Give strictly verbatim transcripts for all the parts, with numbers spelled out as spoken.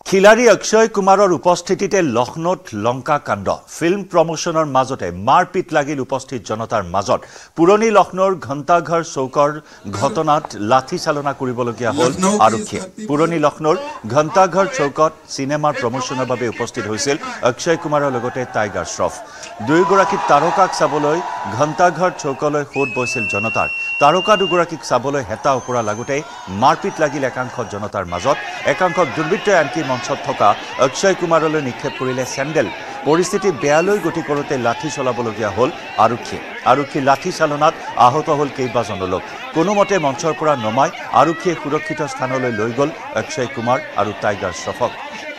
খিলাৰী অক্ষয় কুমাৰৰ উপস্থিতিতে লক্ষ্ণৌত লংকা কাণ্ড ফিল্ম প্ৰমোশনৰ মাজতে মাৰপিট লাগিল উপস্থিত জনতাৰ মাজত পুৰণি লক্ষ্ণৌৰ ঘণ্টাঘৰ চৌকৰ ঘটনাত লাঠি চালনা কৰিবলগীয়া হ'ল আৰক্ষীয়ে পুৰণি লক্ষ্ণৌৰ ঘণ্টাঘৰ চৌকত সিনেমাৰ প্ৰমোশনৰ বাবে উপস্থিত হৈছিল অক্ষয় কুমাৰৰ লগতে টাইগাৰ শ্ৰফ দুয়োগৰাকী তাৰকাক চাবলৈ ঘণ্টাঘৰ চৌকলৈ খোদ বৈছিল জনতাৰ তাৰকা দুগৰাকীক চাবলৈ হেতা ওপৰা লাগোতে মাৰপিট লাগিল একাংশ জনতাৰ মাজত একাংশ দুৰ্বৃত্তই আনকি মঞ্চত থকা অক্ষয় কুমাৰলৈ নিক্ষেপ কৰিলে চেণ্ডেল পৰিস্থিতি বেয়ালৈ গতি কৰোতে লাঠি চলাবলগীয়া হ'ল আৰক্ষী আৰক্ষী লাঠি চালনাত আহত হ'ল কেইবাজন লোক কোনোমতে মঞ্চৰ পৰা নমাই আৰক্ষীয়ে সুৰক্ষিত স্থানলৈ লৈ গ'ল অক্ষয় কুমাৰ আৰু টাইগাৰ শ্ৰফক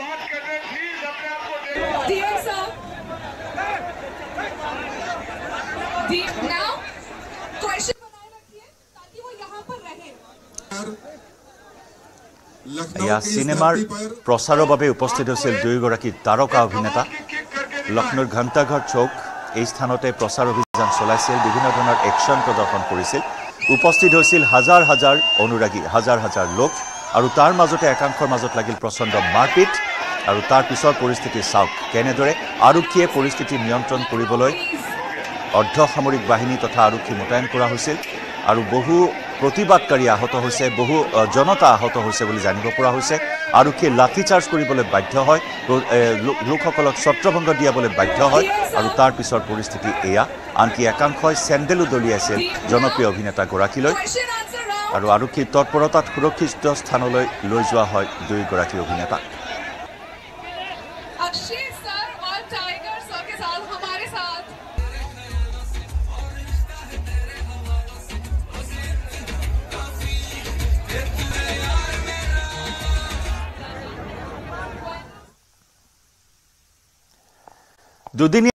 ইয়া সিনেমাৰ প্ৰচাৰৰ বাবে উপস্থিত হৈছিল দুয়োগৰাকী তাৰকা অভিনেতা লক্ষ্ণৌৰ ঘণ্টাঘৰ চৌক এই স্থানতে প্ৰচাৰ অভিযান চলাইছিল বিভিন্ন ধৰণৰ একশ্যন প্ৰদৰ্শন কৰিছিল উপস্থিত হৈছিল হাজাৰ হাজাৰ অনুৰাগী হাজাৰ হাজাৰ লোক আৰু তাৰ মাজতে একাংশৰ মাজত লাগিল প্ৰচণ্ড মাৰপিট আৰু তাৰ পিছৰ পৰিস্থিতি চাওক কেনেদৰে আৰক্ষীয়ে পৰিস্থিতি নিয়ন্ত্ৰণ কৰিবলৈ অৰ্ধসামৰিক বাহিনী তথা আৰক্ষী মোতায়েন কৰা হৈছিল আৰু বহু প্ৰতিবাদকাৰী আহত হৈছে বহু জনতা আহত হৈছে বুলি জানিব পৰা হৈছে আৰক্ষীয়ে লাঠি চাৰ্জ কৰিবলৈ বাধ্য হয় লোকসকলক ছত্ৰভংগ দিয়াবলৈ বাধ্য হয় আৰু তাৰ পিছৰ পৰিস্থিতি এয়া আনকি একাংশই চেণ্ডেলো দলিয়াইছিল জনপ্ৰিয় অভিনেতা গৰাকীলৈ আৰু আৰক্ষীৰ তৎপৰতাত সুৰক্ষিত স্থানলৈ লৈ যোৱা হয় দুয়োগৰাকী অভিনেতা अक्षय सर और टाइगर सर के साथ हमारे साथ দুদিনীয়া